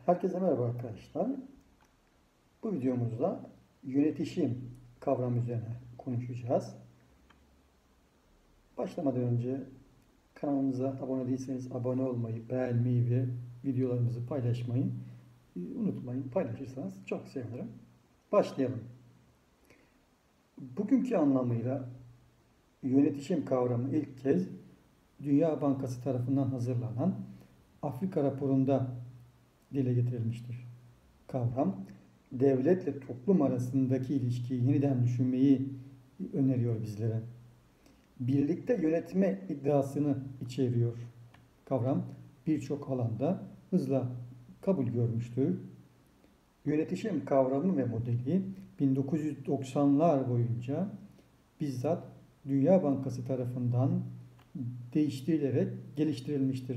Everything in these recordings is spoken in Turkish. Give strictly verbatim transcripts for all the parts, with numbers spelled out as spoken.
Herkese merhaba arkadaşlar. Bu videomuzda yönetişim kavramı üzerine konuşacağız. Başlamadan önce kanalımıza abone değilseniz abone olmayı, beğenmeyi ve videolarımızı paylaşmayı e, unutmayın. Paylaşırsanız çok sevinirim. Başlayalım. Bugünkü anlamıyla yönetişim kavramı ilk kez Dünya Bankası tarafından hazırlanan Afrika raporunda dile getirilmiştir. Kavram, devletle toplum arasındaki ilişkiyi yeniden düşünmeyi öneriyor bizlere. Birlikte yönetme iddiasını içeriyor. Kavram birçok alanda hızla kabul görmüştür. Yönetişim kavramı ve modeli bin dokuz yüz doksanlar boyunca bizzat Dünya Bankası tarafından değiştirilerek geliştirilmiştir.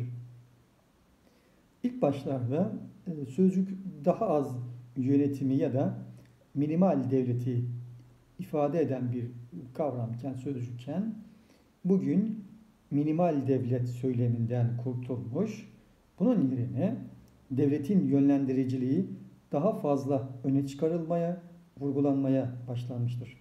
İlk başlarda sözcük daha az yönetimi ya da minimal devleti ifade eden bir kavramken, sözcükken bugün minimal devlet söyleminden kurtulmuş. Bunun yerine devletin yönlendiriciliği daha fazla öne çıkarılmaya, vurgulanmaya başlanmıştır.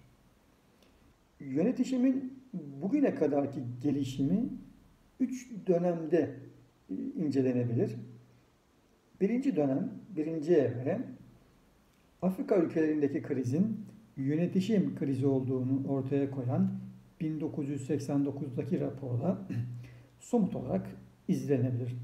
Yönetişimin bugüne kadarki gelişimi üç dönemde incelenebilir. Birinci dönem, birinci evre Afrika ülkelerindeki krizin yönetişim krizi olduğunu ortaya koyan bin dokuz yüz seksen dokuzdaki raporda somut olarak izlenebilir.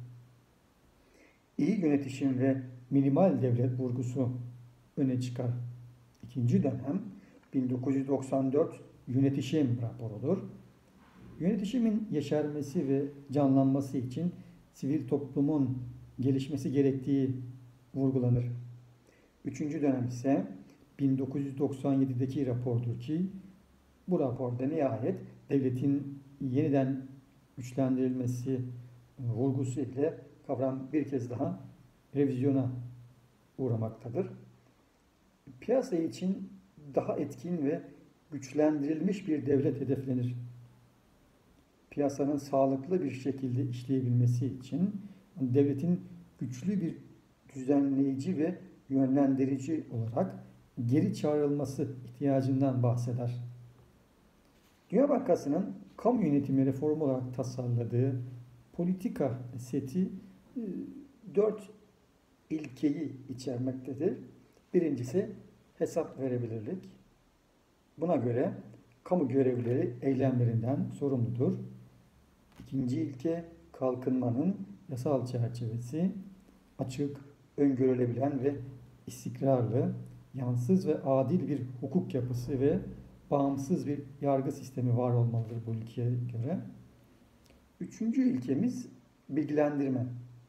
İyi yönetişim ve minimal devlet vurgusu öne çıkar. İkinci dönem bin dokuz yüz doksan dört yönetişim raporudur. Yönetişimin yeşermesi ve canlanması için sivil toplumun gelişmesi gerektiği vurgulanır. Üçüncü dönem ise bin dokuz yüz doksan yedideki rapordur ki bu raporda nihayet devletin yeniden güçlendirilmesi vurgusu ile kavram bir kez daha revizyona uğramaktadır. Piyasa için daha etkin ve güçlendirilmiş bir devlet hedeflenir. Piyasanın sağlıklı bir şekilde işleyebilmesi için devletin güçlü bir düzenleyici ve yönlendirici olarak geri çağrılması ihtiyacından bahseder. Dünya Bankası'nın kamu yönetimi reformu olarak tasarladığı politika seti dört ilkeyi içermektedir. Birincisi hesap verebilirlik. Buna göre kamu görevlileri eylemlerinden sorumludur. İkinci ilke kalkınmanın yasal çerçevesi açık, öngörülebilen ve istikrarlı, yansız ve adil bir hukuk yapısı ve bağımsız bir yargı sistemi var olmalıdır bu ilkeye göre. Üçüncü ilkemiz bilgilendirme.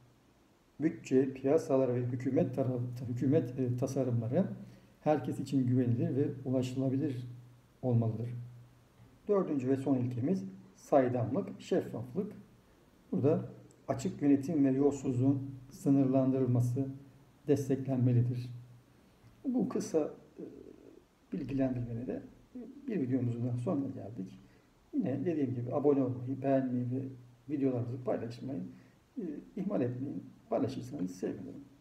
Bütçe, piyasalar ve hükümet tarafı, hükümet tasarımları herkes için güvenilir ve ulaşılabilir olmalıdır. Dördüncü ve son ilkemiz saydamlık, şeffaflık. Burada açık yönetim ve yolsuzluğun sınırlandırılması desteklenmelidir. Bu kısa bilgilendirmeyle de bir videomuzun daha sonuna geldik. Yine dediğim gibi abone olmayı, beğenmeyi ve videolarımızı paylaşmayı ihmal etmeyin. Paylaşırsanız sevinirim.